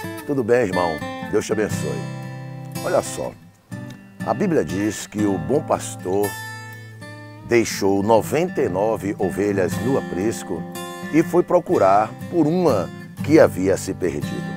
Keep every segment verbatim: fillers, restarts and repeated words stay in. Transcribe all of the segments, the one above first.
Tudo bem, irmão? Deus te abençoe. Olha só, a Bíblia diz que o bom pastor deixou noventa e nove ovelhas no aprisco e foi procurar por uma que havia se perdido.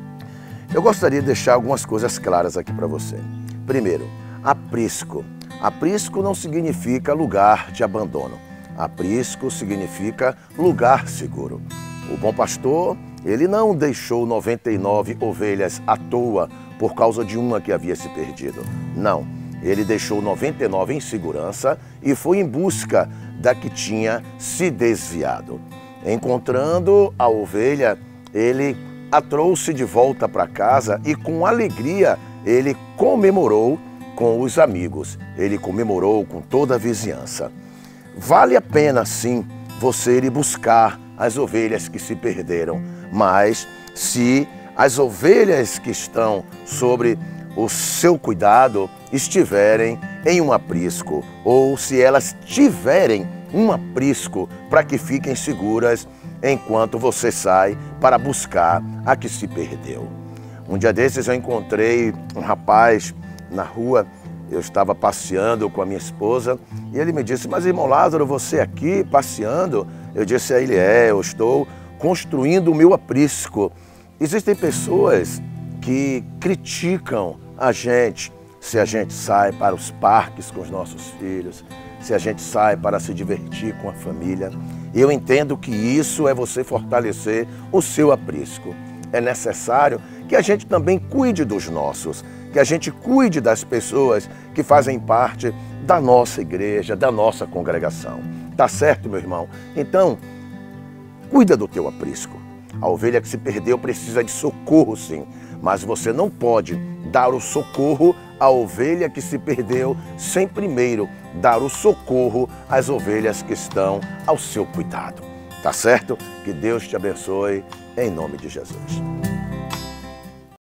Eu gostaria de deixar algumas coisas claras aqui para você. Primeiro, aprisco. Aprisco não significa lugar de abandono. Aprisco significa lugar seguro. O bom pastor, ele não deixou noventa e nove ovelhas à toa por causa de uma que havia se perdido. Não, ele deixou noventa e nove em segurança e foi em busca da que tinha se desviado. Encontrando a ovelha, ele a trouxe de volta para casa e com alegria ele comemorou com os amigos. Ele comemorou com toda a vizinhança. Vale a pena, sim, você ir buscar as ovelhas que se perderam, mas se as ovelhas que estão sobre o seu cuidado estiverem em um aprisco, ou se elas tiverem um aprisco para que fiquem seguras enquanto você sai para buscar a que se perdeu. Um dia desses eu encontrei um rapaz na rua. Eu estava passeando com a minha esposa e ele me disse: mas irmão Lázaro, você aqui passeando? Eu disse a ele: é, eu estou construindo o meu aprisco. Existem pessoas que criticam a gente se a gente sai para os parques com os nossos filhos, se a gente sai para se divertir com a família. Eu entendo que isso é você fortalecer o seu aprisco. É necessário que a gente também cuide dos nossos, que a gente cuide das pessoas que fazem parte da nossa igreja, da nossa congregação. Tá certo, meu irmão? Então, cuida do teu aprisco. A ovelha que se perdeu precisa de socorro, sim, mas você não pode dar o socorro à ovelha que se perdeu sem primeiro dar o socorro às ovelhas que estão ao seu cuidado. Tá certo? Que Deus te abençoe, em nome de Jesus.